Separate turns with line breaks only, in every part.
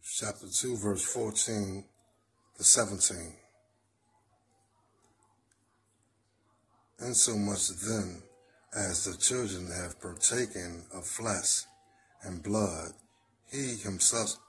chapter 2, verse 14 to 17. Insomuch then as the children have partaken of flesh and blood, he himself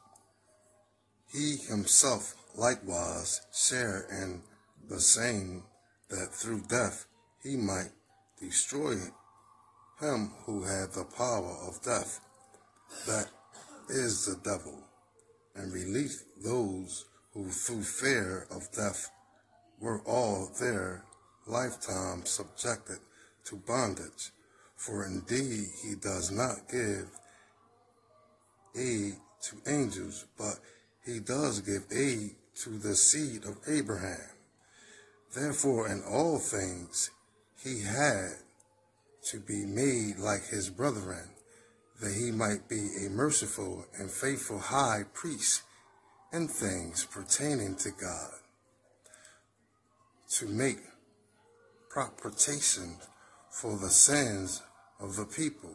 likewise shared in the same, that through death he might destroy him who had the power of death, that is the devil, and release those who through fear of death were all their lifetime subjected to bondage. For indeed he does not give aid to angels, but he does give aid to the seed of Abraham. Therefore in all things he had to be made like his brethren, that he might be a merciful and faithful high priest in things pertaining to God, to make propitiation for the sins of the people.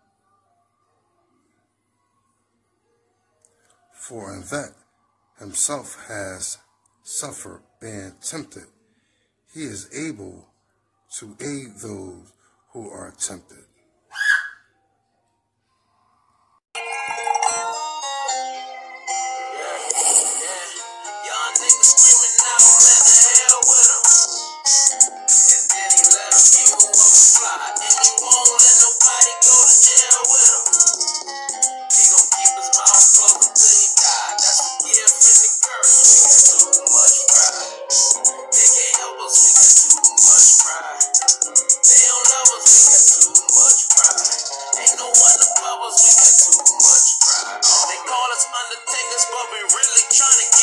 For in that himself has suffered being tempted, he is able to aid those who are tempted.
Undertakers, but we really trying to